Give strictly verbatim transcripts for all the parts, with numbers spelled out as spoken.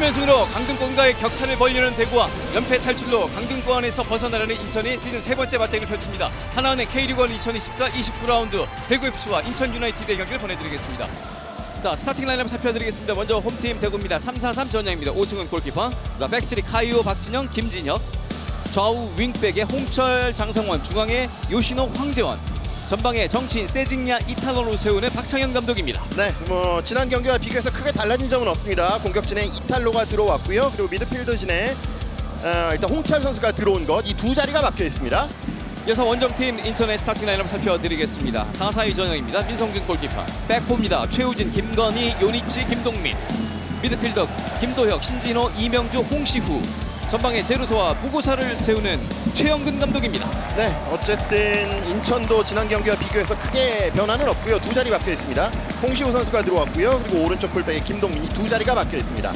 삼 연승으로 강등권과의 격차를 벌리는 대구와 연패 탈출로 강등권에서 벗어나려는 인천이 시즌 세 번째 맞대결을 펼칩니다. 하나은행 K리그 일 이천이십사 이십구 라운드 대구에프씨와 인천 유나이티드의 경기를 보내드리겠습니다. 자, 스타팅 라인업 살펴드리겠습니다. 먼저 홈팀 대구입니다. 삼 사 삼 전형입니다. 오승훈 골키퍼, 백쓰리 카이오 박진영, 김진혁, 좌우 윙백의 홍철, 장성원, 중앙에 요시노, 황재원, 전방에 정치인, 세징야, 이탈로로 세우는 박창현 감독입니다. 네, 뭐 지난 경기와 비교해서 크게 달라진 점은 없습니다. 공격진에 이탈로가 들어왔고요. 그리고 미드필더진에 어, 일단 홍철 선수가 들어온 것, 이 두 자리가 막혀 있습니다. 이어서 원정팀 인천의 스타팅 라인업 살펴드리겠습니다. 사 사 이 전형입니다. 민성준 골키퍼, 백호입니다. 최우진, 김건희, 요니치, 김동민, 미드필더 김도혁, 신진호, 이명주, 홍시후, 전방에 제루소와 보고사를 세우는 최영근 감독입니다. 네, 어쨌든 인천도 지난 경기와 비교해서 크게 변화는 없고요. 두 자리 막혀 있습니다. 홍시우 선수가 들어왔고요. 그리고 오른쪽 골백에 김동민이 두 자리가 막혀 있습니다.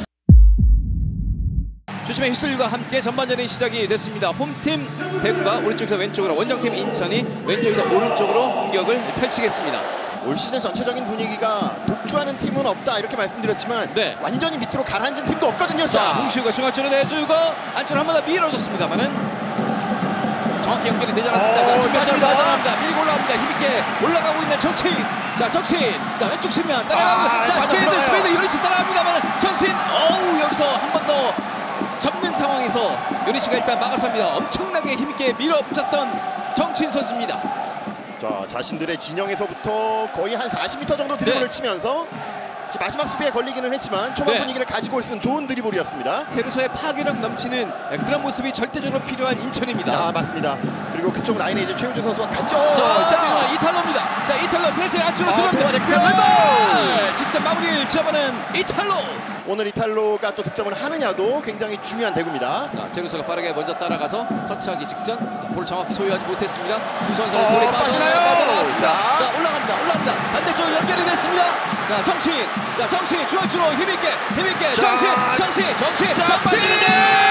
주심의 휘슬과 함께 전반전이 시작이 됐습니다. 홈팀 대구가 오른쪽에서 왼쪽으로, 원정팀 인천이 왼쪽에서 오른쪽으로 공격을 펼치겠습니다. 올 시즌 전체적인 분위기가 독주하는 팀은 없다 이렇게 말씀드렸지만 네. 완전히 밑으로 가라앉은 팀도 없거든요. 자, 자, 홍시우가 중앙쪽으로 내주고 안쪽으로 한 번 더 밀어줬습니다만은 정확히 연결이 되지 않았습니다. 어, 자, 측면으로 맞습니다. 빠져나갑니다. 밀고 올라옵니다. 힘있게 올라가고 있는 정치인. 자, 정치인. 자, 왼쪽 측면 따라가고. 아, 자, 스페이드, 들어가요. 스페이드 요니치 따라갑니다만은 정치인. 어우, 여기서 한 번 더 접는 상황에서 요니치가 일단 막아섭니다. 엄청나게 힘있게 밀어붙였던 정치인 선수입니다. 자, 자신들의 진영에서부터 거의 한 사십 미터 정도 드리블을 네. 치면서 마지막 수비에 걸리기는 했지만 초반 네. 분위기를 가지고 있는 좋은 드리블이었습니다. 제루소의 파괴력 넘치는 그런 모습이 절대적으로 필요한 인천입니다. 아, 맞습니다. 그리고 그쪽 라인에 이제 최우주 선수가 갔죠. 자, 자, 이탈로입니다. 자, 이탈로 펠트 안쪽으로 아, 들어갑니다. 도와냈고요. 왼발! 직접 마무리를 지어보는 이탈로. 오늘 이탈로가 또 득점을 하느냐도 굉장히 중요한 대구입니다. 자, 제루소가 빠르게 먼저 따라가서 터치하기 직전 볼 정확히 소유하지 못했습니다. 두 선수가 어, 볼에 빠지나요? 빠져나왔습니다. 자. 자, 올라갑니다. 올라갑니다. 반대쪽 연결이 됐습니다. 자, 정신. 자, 정신 중앙주로 힘있게 힘있게 자. 정신 정신 정신 자, 정신 빠지는데!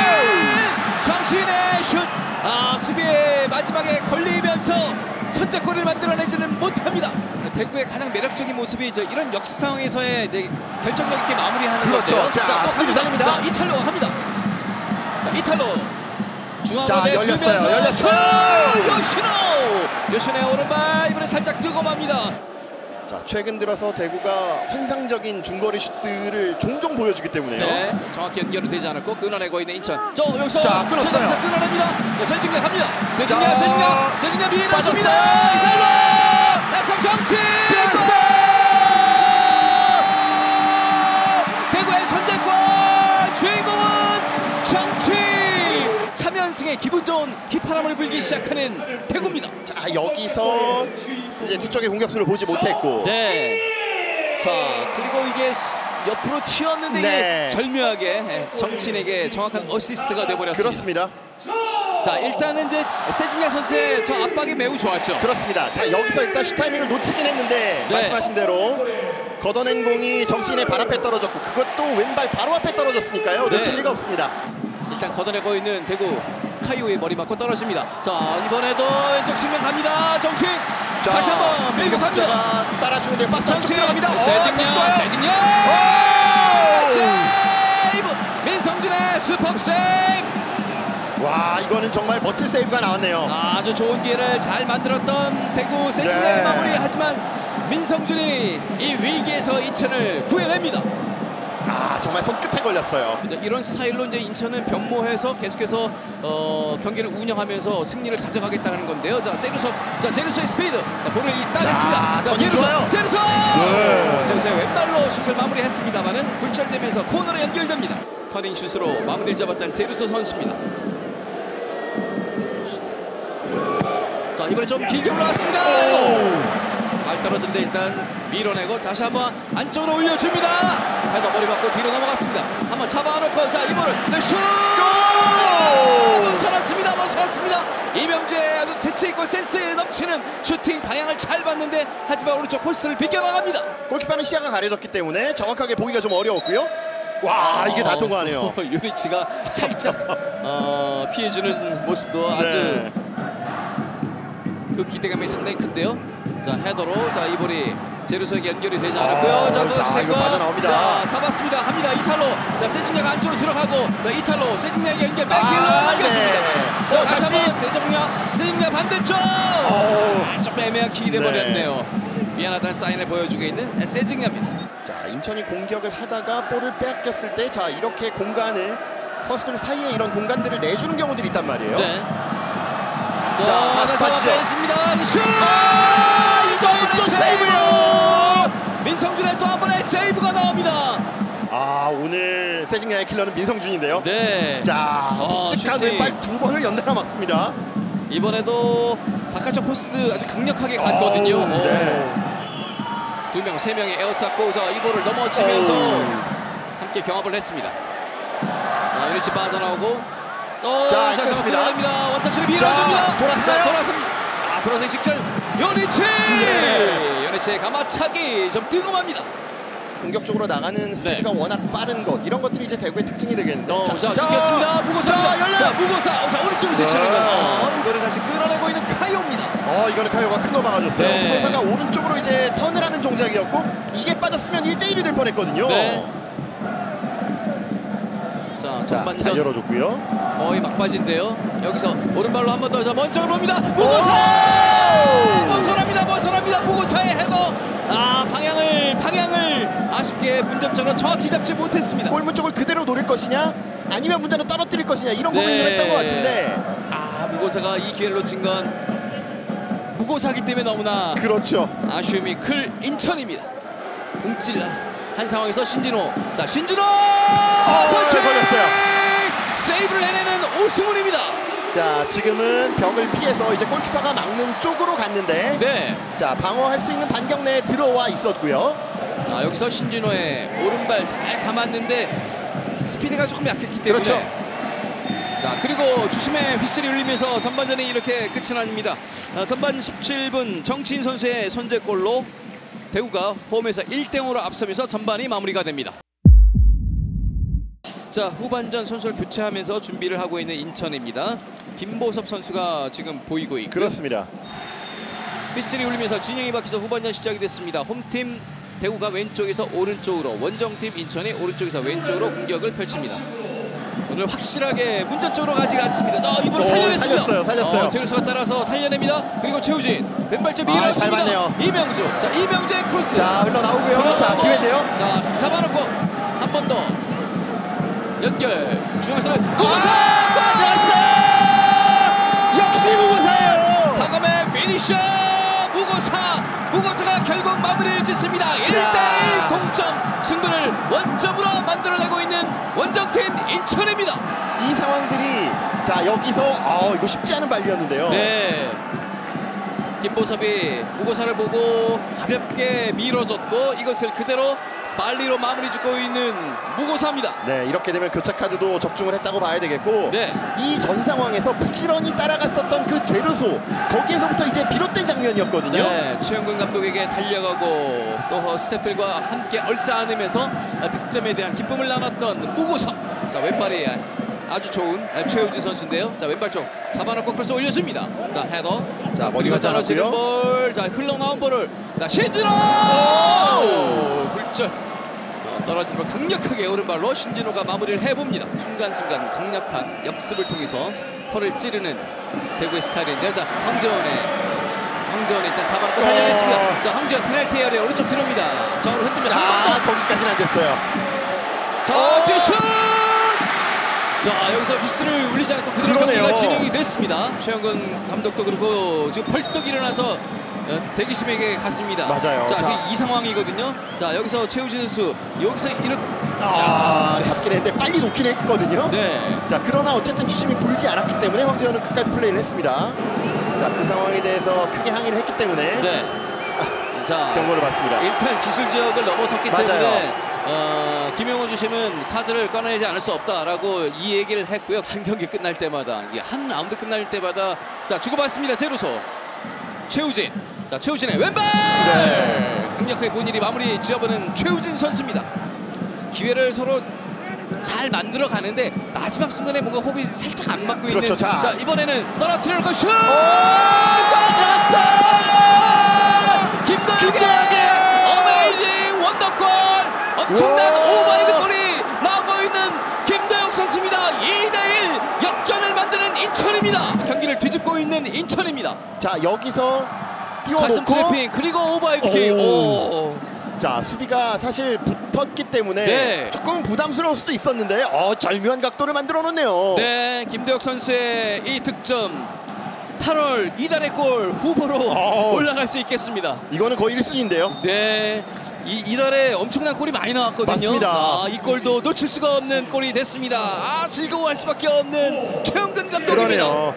정신의 슛. 아, 수비에 마지막에 걸리면서 선제골을 만들어내지는 못합니다. 대구의 가장 매력적인 모습이 저 이런 역습 상황에서의 네, 결정력 있게 마무리하는 그렇죠. 건데요. 자, 또 스피드 살립니다. 자, 이탈로 합니다. 자, 이탈로 중앙으로 자, 내주면서 열렸어요. 열렸어요. 요시노! 요시노의 오른발 이번에 살짝 뜨고 맙니다. 자, 최근 들어서 대구가 환상적인 중거리 슛들을 종종 보여주기 때문에요. 네, 정확히 연결은 되지 않았고 끊어내고 있는 인천. 저 여기서 자, 끊었어요. 최정석 끊어냅니다. 자, 세징야 갑니다. 세징야, 자, 세징야, 세징야 밀어줍니다. 빠졌어요. 이탈로! 나성 정치! 들어갔어요. 대구의 선제골! 주인공은 정치! 삼 연승의 기분 좋은 휘파람을 불기 시작하는 대구입니다. 자, 여기서 이제 뒤쪽의 공격수를 보지 못했고. 네. 자, 그리고 이게 수- 옆으로 튀었는데 네. 이게 절묘하게 정치인에게 정확한 어시스트가 돼버렸습니다. 그렇습니다. 자, 일단은 이제 세징야 선수의 저 압박이 매우 좋았죠. 그렇습니다. 자, 여기서 일단 슛 타이밍을 놓치긴 했는데 네. 말씀하신 대로 걷어낸 공이 정신의 발 앞에 떨어졌고 그것도 왼발 바로 앞에 떨어졌으니까요. 네. 놓칠 리가 없습니다. 일단 걷어내고 있는 대구 카이오의 머리 맞고 떨어집니다. 자, 이번에도 왼쪽 측면 갑니다. 정치. 자, 다시 한번 밀고 갑니다. 공격수가 따라주는데 박스 안쪽 정치. 들어갑니다. 어, 세징야, 됐어요. 세징야. 세이브. 민성준의 슈퍼 세이브. 와, 이거는 정말 멋진 세이브가 나왔네요. 아주 좋은 기회를 잘 만들었던 대구 세징야의 네. 마무리. 하지만 민성준이 이 위기에서 인천을 구해냅니다. 아, 정말 손끝에 걸렸어요. 이런 스타일로 이제 인천은 변모해서 계속해서 어, 경기를 운영하면서 승리를 가져가겠다는 건데요. 자, 제루소, 자 제루소의 스피드, 자, 볼을 따냈습니다. 자, 던진 좋아요. 제루소, 네. 제루소의 왼발로 슛을 마무리했습니다만은 굴절되면서 코너로 연결됩니다. 터닝 슛으로 마무리를 잡았던 제루소 선수입니다. 자, 이번에 좀 길게 올라왔습니다. 발 떨어진데 일단 밀어내고 다시 한번 안쪽으로 올려줍니다. 헤더 머리 맞고 뒤로 넘어갔습니다. 한번 잡아놓고 자 이번을 네, 슛! 벗어났습니다. 벗어났습니다. 이명주의 아주 재치있고 센스 넘치는 슈팅 방향을 잘 봤는데 하지만 오른쪽 포스트를 비껴나갑니다. 골키퍼는 시야가 가려졌기 때문에 정확하게 보기가 좀 어려웠고요. 와, 이게 다 통과하네요. 유니치가 살짝 어, 피해주는 모습도 아주 네. 그 기대감이 상당히 큰데요. 자 헤더로 자 이 볼이 제루소에게 연결이 되지 않았고요. 아, 자 자, 크로스 이거 빠져나옵니다. 자 잡았습니다. 합니다. 이탈로. 자 세징야가 안쪽으로 들어가고 자 이탈로 세징야에게 연결 백힐로 아, 남겼습니다. 네. 자 어, 다시 다시. 한번 세징야 세징야 반대쪽. 어우. 좀 애매한 킥이 네. 돼버렸네요. 미안하다는 사인을 보여주고 있는 세징야입니다. 자, 인천이 공격을 하다가 볼을 빼앗겼을 때 자 이렇게 공간을 선수들 사이에 이런 공간들을 내주는 경우들이 있단 말이에요. 네. 자, 자, 다시 다시 빠지죠. 빼집니다. 슛! 아, 이거 또 세이브요! 민성준의 또 한 번의 세이브가 나옵니다. 아, 오늘 세징야의 킬러는 민성준인데요. 네. 자, 어, 묵직한 슈팅. 왼발 두 번을 연달아 막습니다. 이번에도 바깥쪽 포스트 아주 강력하게 갔거든요. 어우, 네. 두 명, 세 명이 에어쌌고 자, 이 볼을 넘어치면서 어우. 함께 경합을 했습니다. 자, 유니치 빠져나오고 어, 자, 자, 끊습니다. 끌어냅니다. 원터치를 자, 밀어줍니다. 돌았어요? 자, 돌아섭니다. 아, 돌아서기 직전 요니치! 네. 요니치의 가마차기 좀 뜨거워합니다. 공격적으로 나가는 스피드가 네. 워낙 빠른 것 이런 것들이 이제 대구의 특징이 되겠는데. 어, 자, 이겼습니다. 무고사. 자, 열려. 자, 무고사. 자, 오른쪽으로 네. 스치는 거. 어, 이거를 다시 끌어내고 있는 카이오입니다. 어, 이거는 카이오가 큰 거 막아줬어요. 네. 무고사가 오른쪽으로 이제 턴을 하는 동작이었고 이게 빠졌으면 일 대 일이 될 뻔했거든요. 네. 자, 자, 전반전 잘 열어줬고요. 거의 막바지인데요. 여기서 오른발로 한 번 더. 자, 먼저 봅니다. 무고사! 벗어납니다. 벗어납니다. 무고사의 헤더. 아, 방향을 방향을 아쉽게 문전적으로 정확히 잡지 못했습니다. 골문 쪽을 그대로 노릴 것이냐 아니면 문제로 떨어뜨릴 것이냐 이런 고민을 네. 했던 것 같은데. 아, 무고사가 이 기회를 놓친 건 무고사기 때문에 너무나 그렇죠. 아쉬움이 클 인천입니다. 움찔라 한 상황에서 신진호. 자, 신진호! 아, 펀치! 걸렸어요. 세이브를 해내는 오승훈입니다. 자, 지금은 벽을 피해서 이제 골키퍼가 막는 쪽으로 갔는데 네. 자, 방어할 수 있는 반경 내에 들어와 있었고요. 아, 여기서 신진호의 오른발 잘 감았는데 스피드가 조금 약했기 때문에. 그렇죠. 자, 그리고 주심의 휘슬이 울리면서 전반전이 이렇게 끝이 납니다. 아, 전반 십칠 분 정치인 선수의 선제골로 대구가 홈에서 일 대 영으로 앞서면서 전반이 마무리가 됩니다. 자, 후반전 선수를 교체하면서 준비를 하고 있는 인천입니다. 김보섭 선수가 지금 보이고 있고요. 그렇습니다. 휘슬이 울리면서 진영이 바뀌어서 후반전 시작이 됐습니다. 홈팀 대구가 왼쪽에서 오른쪽으로, 원정팀 인천이 오른쪽에서 왼쪽으로 공격을 펼칩니다. 오늘 확실하게 문전적으로 가지 않습니다. 어, 이번에 오, 살려냈습니다. 살렸어요, 살렸어요. 어, 제루스가 따라서 살려냅니다. 그리고 최우진 왼발째 아, 잘 밀어줍니다. 맞네요. 이명주. 자, 이명주의 크로스. 자, 흘러나오고요. 자, 기회인데요. 자, 잡아놓고 한 번 더 연결. 중앙선을 무고사 아, 역시 무고사예요. 박엄의 피니셔 무고사. 무고사가 결국 마무리를 짓습니다. 일 대 일 동점 승부를 원점으로 만들어내고 있는 원정팀 인천입니다. 이 상황들이 자, 여기서 어, 이거 쉽지 않은 발리였는데요. 네. 김보섭이 무고사를 보고 가볍게 밀어줬고 이것을 그대로 발리로 마무리 짓고 있는 무고사입니다. 네, 이렇게 되면 교차 카드도 적중을 했다고 봐야 되겠고. 네. 이 전 상황에서 부지런히 따라갔었던 그 제르소 거기에서부터 이제 비롯된 장면이었거든요. 네, 최영근 감독에게 달려가고 또 스태프들과 함께 얼싸안으면서 득점에 대한 기쁨을 나눴던 무고섭. 자, 왼발이 아주 좋은 최우진 선수인데요. 자, 왼발 쪽 잡아놓고 크로스 올려줍니다. 자, 헤더. 자, 머리가 떨어지는 잘하고요. 볼. 자, 흘러나온 볼을 자, 신진호! 굴절. 어, 떨어진 볼 강력하게 오른발로 신진호가 마무리를 해봅니다. 순간순간 강력한 역습을 통해서 허를 찌르는 대구의 스타일인데요. 자, 황재원의 황재원이 일단 잡아놓고 살려냈습니다. 자, 황재원 페널티 에어리어 오른쪽 들어옵니다. 좌우로 흔들면 한 번 아, 더. 거기까지는 안 됐어요. 자, 지금 슛! 자, 여기서 휘슬을 울리지 않고 그대로 그러네요. 경기가 진행이 됐습니다. 최영근 감독도 그렇고 지금 벌떡 일어나서 어, 대기심에게 갔습니다. 맞아요. 자, 자. 그 이 상황이거든요. 자, 여기서 최우진 선수 여기서 이렇게 아, 네. 잡긴 했는데 빨리 놓긴 했거든요. 네. 자, 그러나 어쨌든 주심이 불지 않았기 때문에 황재현은 끝까지 플레이를 했습니다. 자, 그 상황에 대해서 크게 항의를 했기 때문에 네. 자, 경고를 받습니다. 일단 기술 지역을 넘어섰기 맞아요. 때문에 어, 김용호 주심은 카드를 꺼내지 않을 수 없다라고 이 얘기를 했고요. 한 경기 끝날 때마다 이게 한 라운드 끝날 때마다 자, 주고받습니다. 제루소 최우진. 자, 최우진의 왼발. 네. 강력하게 본인이 마무리 지어보는 최우진 선수입니다. 기회를 서로 잘 만들어 가는데 마지막 순간에 뭔가 호흡이 살짝 안 맞고 그렇죠. 있는. 자. 이번에는 떨어뜨리는 거 슛! 떨어졌어! 엄청난 우와. 오버헤드 골이 나오고 있는 김도혁 선수입니다. 이 대 일 역전을 만드는 인천입니다. 경기를 뒤집고 있는 인천입니다. 자, 여기서 가슴 띄워놓고 트래핑 그리고 오버헤드 킥. 오. 오. 자, 수비가 사실 붙었기 때문에 네. 조금 부담스러울 수도 있었는데 어, 절묘한 각도를 만들어 놓네요. 네, 김도혁 선수의 이 득점 팔월 이달의 골 후보로 오. 올라갈 수 있겠습니다. 이거는 거의 일 순위인데요. 네, 이, 이달에 엄청난 골이 많이 나왔거든요. 맞습니다. 아, 이 골도 놓칠 수가 없는 골이 됐습니다. 아, 즐거워할 수밖에 없는 최영근 감독입니다. 그러네요.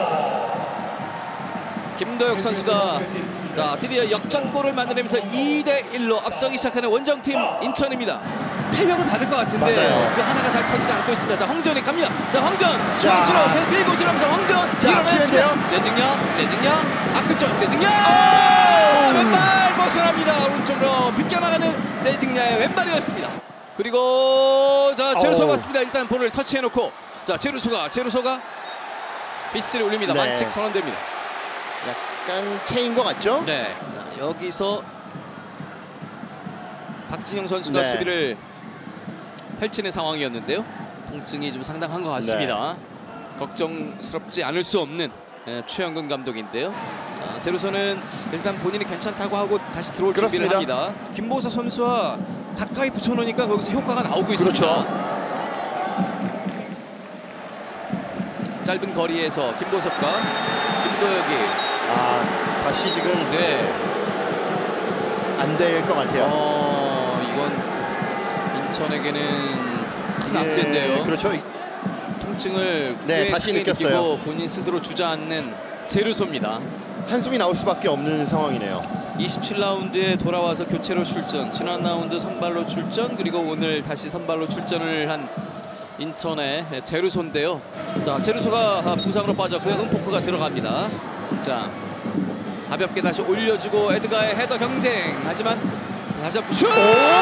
김도혁 선수가 자, 드디어 역전골을 만들면서 이 대 일로 앞서기 시작하는 원정팀 인천입니다. 탄력을 받을 것 같은데 맞아요. 그 하나가 잘 터지지 않고 있습니다. 자, 황전이 갑니다. 자, 황전 자. 중앙으로 밀고 들어가면서 황전 자, 일어났습니다. 기회인데요. 세징야, 세징야, 아크쪽 세징야 오! 왼발 벗어납니다. 오른쪽으로 비껴나가는 세징야의 왼발이었습니다. 그리고 자, 제루소 오. 봤습니다. 일단 볼을 터치해놓고 자, 제루소가 제루소가 비스를 올립니다. 네. 만칙 선언됩니다. 약간 체인 것 같죠? 네. 자, 여기서 박진영 선수가 네. 수비를 펼치는 상황이었는데요. 통증이 좀 상당한 것 같습니다. 네. 걱정스럽지 않을 수 없는 예, 최영근 감독인데요. 아, 제루소는 일단 본인이 괜찮다고 하고 다시 들어올 그렇습니다. 준비를 합니다. 김보서 선수와 가까이 붙여놓으니까 거기서 효과가 나오고 있습니다. 그렇죠. 짧은 거리에서 김보섭과 김도혁이 아, 다시 지금 네. 안 될 것 같아요. 어, 이건 인천에게는 큰 예, 악재인데요. 그렇죠. 통증을 네, 꽤 다시 크게 느꼈어요. 느끼고 본인 스스로 주저앉는 제루소입니다. 한숨이 나올 수밖에 없는 상황이네요. 이십칠 라운드에 돌아와서 교체로 출전, 지난 라운드 선발로 출전, 그리고 오늘 다시 선발로 출전을 한 인천의 제루소인데요. 자, 제루소가 부상으로 빠졌고요. 은포크가 들어갑니다. 자, 가볍게 다시 올려주고 에드가의 헤더 경쟁. 하지만 다시 한번 슛!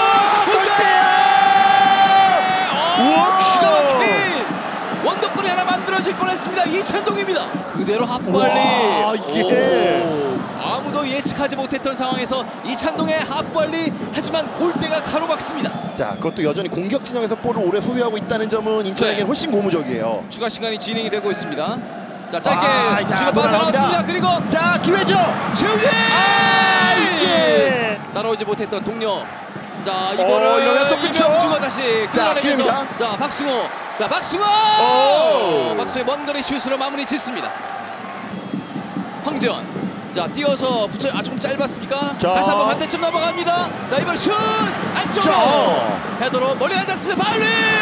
우와, 기가 막힌 원더골이 하나 만들어질 뻔했습니다. 이찬동입니다. 그대로 하프관리. 와, 이게. 오, 아무도 예측하지 못했던 상황에서 이찬동의 하프관리. 하지만 골대가 가로막습니다. 자, 그것도 여전히 공격 진영에서 볼을 오래 소유하고 있다는 점은 인천에게는 네. 훨씬 고무적이에요. 추가 시간이 진행이 되고 있습니다. 자, 짧게 아, 자, 지금 돌아나옵니다. 빠져나왔습니다. 그리고 자, 기회죠. 최우진! 아, 이게. 따라오지 못했던 동료. 자, 어, 이거를 이러면 또 끊죠. 이명주가 다시 자, 끌어내면서 기회입니다. 자, 박승호. 자, 박승호! 오. 박승호의 먼 거리 슛으로 마무리 짓습니다. 황재원. 자, 뛰어서 붙여. 아, 조금 짧았습니까? 자. 다시 한번 반대쪽 넘어갑니다. 자, 이번 슛! 안쪽으로! 자. 헤더로 멀리 앉았습니다. 발리!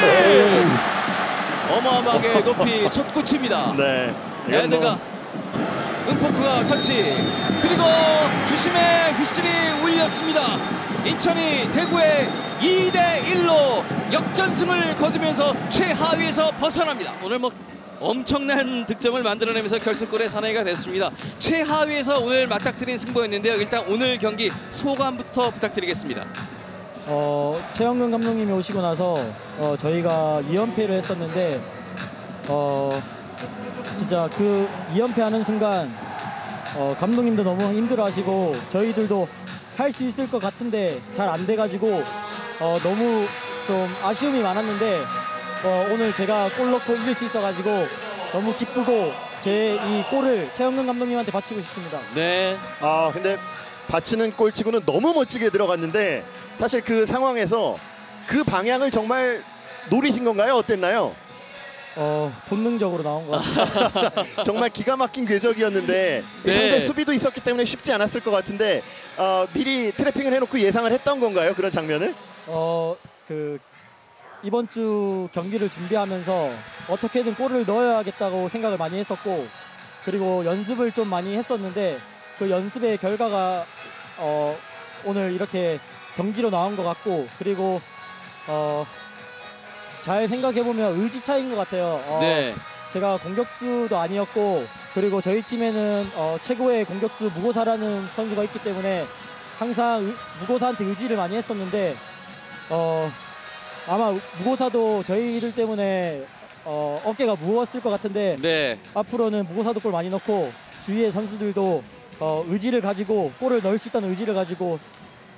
어마어마하게 높이 솟구칩니다. 네. 이건 헤드가 뭐 은포크가 터치, 그리고 주심의 휘슬이 울렸습니다. 인천이 대구의 이 대 일로 역전승을 거두면서 최하위에서 벗어납니다. 오늘 뭐 엄청난 득점을 만들어내면서 결승골의 사나이가 됐습니다. 최하위에서 오늘 맞닥뜨린 승부였는데요. 일단 오늘 경기 소감부터 부탁드리겠습니다. 어, 최영근 감독님이 오시고 나서 어, 저희가 이 연패를 했었는데 어, 진짜 그 이 연패하는 순간 어, 감독님도 너무 힘들어하시고 저희들도 할 수 있을 것 같은데 잘 안 돼가지고 어, 너무 좀 아쉬움이 많았는데 어, 오늘 제가 골 넣고 이길 수 있어가지고 너무 기쁘고 제 이 골을 최영근 감독님한테 바치고 싶습니다. 네. 아, 근데 바치는 골치고는 너무 멋지게 들어갔는데 사실 그 상황에서 그 방향을 정말 노리신 건가요? 어땠나요? 어, 본능적으로 나온 것 같습니다. 정말 기가 막힌 궤적이었는데 네. 상대 수비도 있었기 때문에 쉽지 않았을 것 같은데 어, 미리 트래핑을 해놓고 예상을 했던 건가요? 그런 장면을? 어, 그 이번 주 경기를 준비하면서 어떻게든 골을 넣어야겠다고 생각을 많이 했었고 그리고 연습을 좀 많이 했었는데 그 연습의 결과가 어, 오늘 이렇게 경기로 나온 것 같고 그리고 어, 잘 생각해보면 의지 차이인 것 같아요. 어, 네. 제가 공격수도 아니었고 그리고 저희 팀에는 어, 최고의 공격수 무고사라는 선수가 있기 때문에 항상 의, 무고사한테 의지를 많이 했었는데 어, 아마 무고사도 저희들 때문에 어, 어깨가 무거웠을 것 같은데 네. 앞으로는 무고사도 골 많이 넣고 주위의 선수들도 어, 의지를 가지고 골을 넣을 수 있다는 의지를 가지고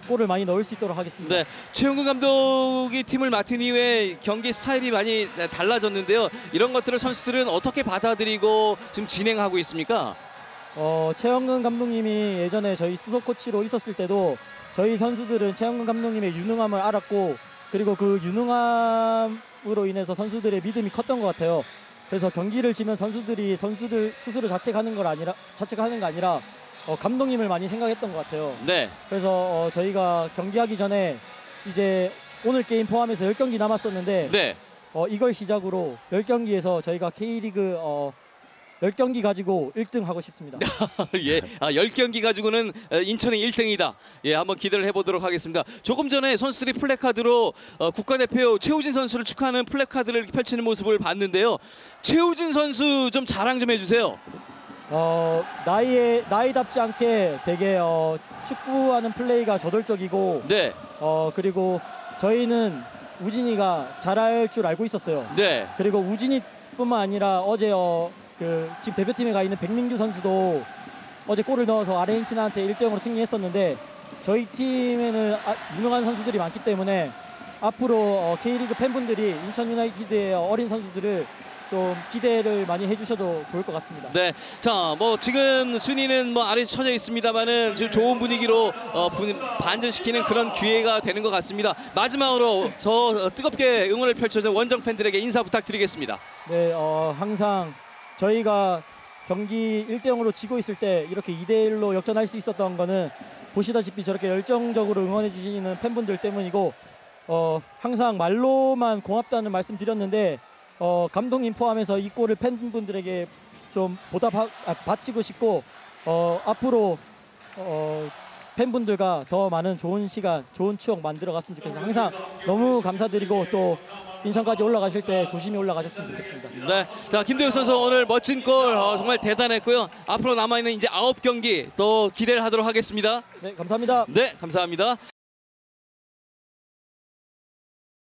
골을 많이 넣을 수 있도록 하겠습니다. 네, 최용근 감독이 팀을 맡은 이후에 경기 스타일이 많이 달라졌는데요. 이런 것들을 선수들은 어떻게 받아들이고 지금 진행하고 있습니까? 어, 최영근 감독님이 예전에 저희 수석 코치로 있었을 때도 저희 선수들은 최영근 감독님의 유능함을 알았고 그리고 그 유능함으로 인해서 선수들의 믿음이 컸던 것 같아요. 그래서 경기를 지면 선수들이 선수들 스스로 자책하는 걸 아니라 자책하는 게 아니라 어, 감독님을 많이 생각했던 것 같아요. 네. 그래서 어, 저희가 경기하기 전에 이제 오늘 게임 포함해서 열 경기 남았었는데 네. 어, 이걸 시작으로 열 경기에서 저희가 K리그 어, 열 경기 가지고 일 등 하고 싶습니다. 예, 아, 열 경기 가지고는 인천이 일 등이다. 예, 한번 기대를 해보도록 하겠습니다. 조금 전에 선수들이 플래카드로 어, 국가대표 최우진 선수를 축하하는 플래카드를 이렇게 펼치는 모습을 봤는데요. 최우진 선수 좀 자랑 좀 해주세요. 어, 나이에 나이답지 않게 되게 어, 축구하는 플레이가 저돌적이고 네, 어, 그리고 저희는 우진이가 잘할 줄 알고 있었어요. 네, 그리고 우진이뿐만 아니라 어제 어, 그 지금 대표팀에 가 있는 백민규 선수도 어제 골을 넣어서 아르헨티나한테 일 대 영으로 승리했었는데 저희 팀에는 아, 유능한 선수들이 많기 때문에 앞으로 어, K리그 팬분들이 인천 유나이티드의 어린 선수들을 좀 기대를 많이 해주셔도 좋을 것 같습니다. 네. 자, 뭐 지금 순위는 뭐 아래 처져 있습니다만은 지금 좋은 분위기로 어, 분, 반전시키는 그런 기회가 되는 것 같습니다. 마지막으로 저 뜨겁게 응원을 펼쳐준 원정 팬들에게 인사 부탁드리겠습니다. 네, 어, 항상 저희가 경기 일 대 영으로 지고 있을 때 이렇게 이 대 일로 역전할 수 있었던 거는 보시다시피 저렇게 열정적으로 응원해 주시는 팬분들 때문이고 어, 항상 말로만 고맙다는 말씀 드렸는데 어, 감독님 포함해서 이 골을 팬분들에게 좀 보답 아, 바치고 싶고 어, 앞으로 어, 팬분들과 더 많은 좋은 시간, 좋은 추억 만들어 갔으면 좋겠습니다. 항상 너무 감사드리고 또 인천까지 올라가실 때 조심히 올라가셨으면 좋겠습니다. 네, 자 김대욱 선수 오늘 멋진 골 어, 정말 대단했고요. 앞으로 남아 있는 이제 아홉 경기 또 기대를 하도록 하겠습니다. 네, 감사합니다. 네, 감사합니다.